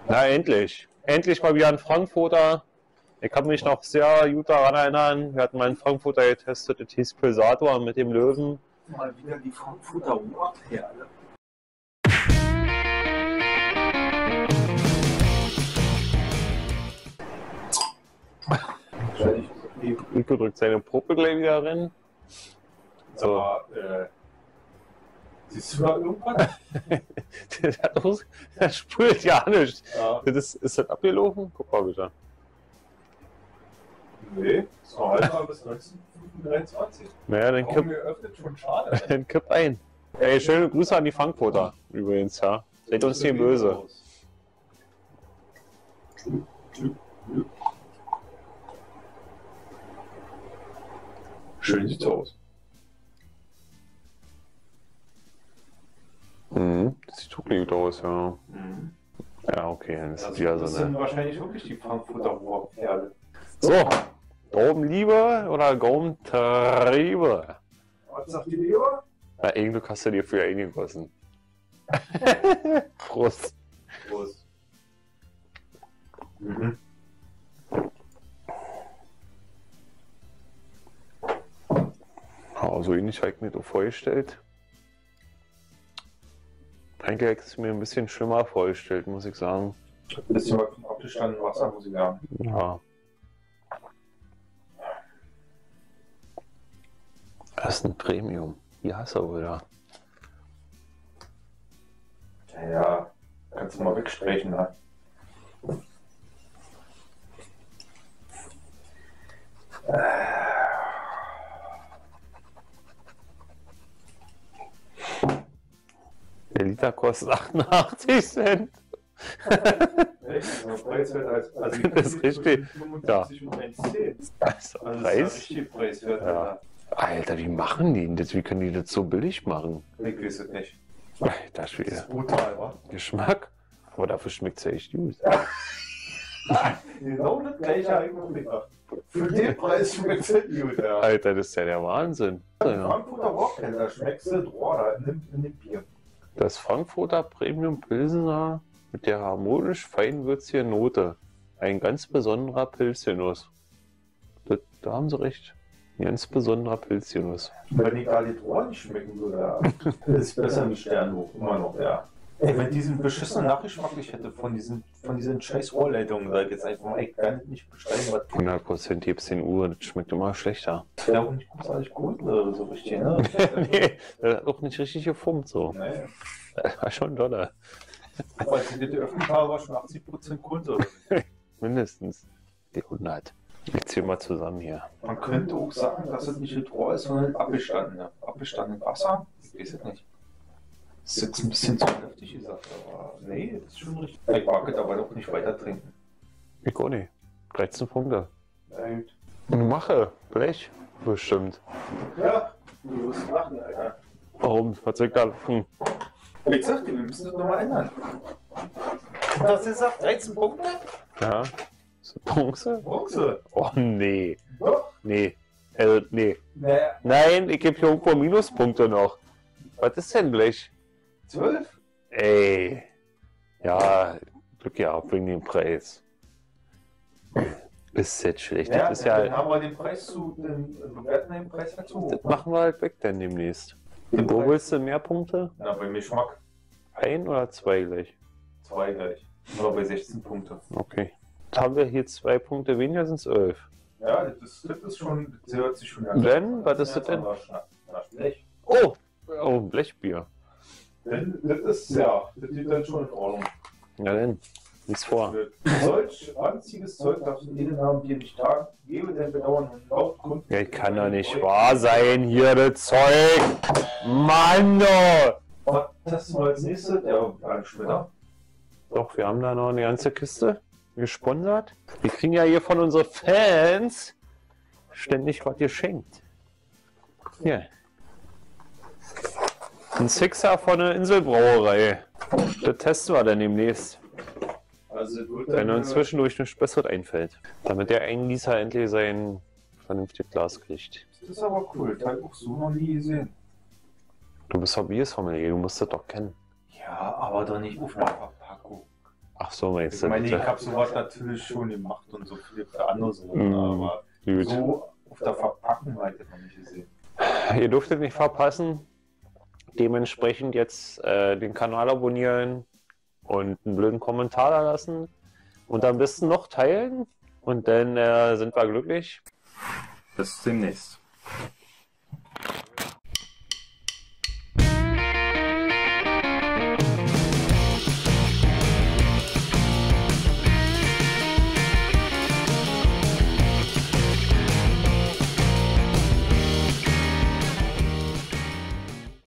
Na, endlich. Endlich mal wieder ein Frankfurter. Ich kann mich noch sehr gut daran erinnern. Wir hatten mal einen Frankfurter getestet, das hieß Pulsator mit dem Löwen. Mal wieder die Frankfurter Wortperle. Nico drückt seine Puppe gleich wieder rein. So. Aber, siehst du da irgendwas? Das spült ja nicht. Ja. Ist das abgelaufen? Guck mal bitte. Nee, es war halt mal bis 1923. Naja, dann Warum geöffnet schon schade. dann kipp ein. Ey, schöne Grüße an die Frankfurter übrigens, ja. Seid uns nicht böse. Schön sieht's aus. Das sieht auch gut aus, ja. Ja, okay, dann ist Das wieder so sind eine. wahrscheinlich wirklich die Frankfurter Wortperle. So, Gaumenliebe oder Gaumentriebe? Was sagt die Leber? Na, irgendwo hast du dir für eingegossen. Prost. Prost. Ja, so ähnlich habe ich mir das vorgestellt. Eigentlich hätte ich es mir ein bisschen schlimmer vorgestellt, muss ich sagen. Ein bisschen mal vom abgestandenen Wasser, muss ich sagen. Ja. Das ist ein Premium. Hier hast du wieder. Ja, kannst du mal wegsprechen, ne? Der Liter kostet 88 Cent. Echt? Also preiswert als. Also Das ist richtig. 55 und 1,10. Also, Also das ist Preis? richtig preiswert. Ja. Alter. Alter, wie machen die denn das? Wie können die das so billig machen? Ich weiß es nicht. Alter Das Schwede. ist brutal, wa? Geschmack? Aber dafür schmeckt es ja echt gut. Genau das gleiche habe ich noch gedacht. Für den Preis schmeckt es gut, ja. Alter, das ist ja der Wahnsinn. Ja. Frankfurter Wortperle, da schmeckst du, boah, da in dem Bier. Das Frankfurter Premium Pilsener mit der harmonisch feinwürzigen Note. Ein ganz besonderer Pilzgenuss. Da haben sie recht. Ein ganz besonderer Pilzgenuss. Wenn die Gallitor nicht schmecken würde, ja. Das ist besser wie Sternhoch, immer noch, ja. Ey, wenn diesen beschissenen Nachgeschmack ich hätte von diesen scheiß Rohrleitungen, sag ich jetzt einfach mal, ich kann nicht besteigen, was 100% gibt's den Uhr, das schmeckt immer schlechter. das wäre auch nicht großartig gut, so richtig, ne? Nee, das hat auch nicht richtig gefummt so. Nee. Das war schon doller. Aber als ich die öffentlich habe, war schon 80% Kunde. Mindestens. Die 100. Ich zieh mal zusammen hier. Man könnte auch sagen, dass es nicht das Rohr ist, sondern abgestanden Wasser. Ich weiß es nicht. Das ist jetzt ein bisschen zu heftig gesagt, aber nee, das ist schon richtig. Ich mag es aber doch nicht weiter trinken. Ich auch nicht. 13 Punkte. Ja, Mache. Blech. Bestimmt. du musst lachen, Alter. Warum? Was soll ich da? Ich sag dir, wir müssen das nochmal ändern. Das ist auf 13 Punkte? Ja. Ist das Bronze? Bronze. Oh nee. Doch. Nee. Nee. Naja, Nein, ich gebe hier irgendwo Minuspunkte noch. Was ist denn Blech? 12? Ey. Ja, Glück gehabt wegen dem Preis. Ist jetzt schlecht. Ja, Das ist dann ja. haben wir den Preis wir werten den Preis dazu. Das machen wir halt weg dann demnächst. Wo willst du mehr Punkte? Na, bei Geschmack Ein oder zwei gleich? 2 gleich. Nur bei 16 Punkte. Okay. Jetzt haben wir hier 2 Punkte weniger, sind es 11. Ja, das ist schon, das hört sich schon an. Wenn? Was ist das denn? Na, Blech. Oh! Oh, ein Blechbier. Denn das ist, ja, das sieht dann schon in Ordnung. Na denn, lies vor. Solch ranziges Zeug darfst du jeden Abend hier nicht tragen. Gebe dein Bedauern und Hauptgrund. Ja, kann doch nicht wahr sein, hier das Zeug! Mann! Oh. Das ist mal als nächstes, der Schmitter. Doch, wir haben da noch eine ganze Kiste gesponsert. Wir kriegen ja hier von unseren Fans ständig was geschenkt. Hier. Ein Sixer von der Inselbrauerei. Das testen wir dann demnächst. Also, Wenn uns zwischendurch nichts Besseres einfällt. Damit der Eingießer endlich sein vernünftiges Glas kriegt. das ist aber cool, das habe ich auch so noch nie gesehen. Du bist Hobbyist-Sommelier, du musst das doch kennen. Ja, aber doch nicht auf einer Verpackung. Ach so, meinst Ich du? meine, ich bitte? habe sowas natürlich schon gemacht und so viele andere Sachen, aber Gut. so auf der Verpackung halt noch nicht gesehen. Ihr dürftet nicht verpassen. Dementsprechend jetzt den Kanal abonnieren und einen blöden Kommentar da lassen. Und am besten noch teilen. Und dann sind wir glücklich. Bis demnächst.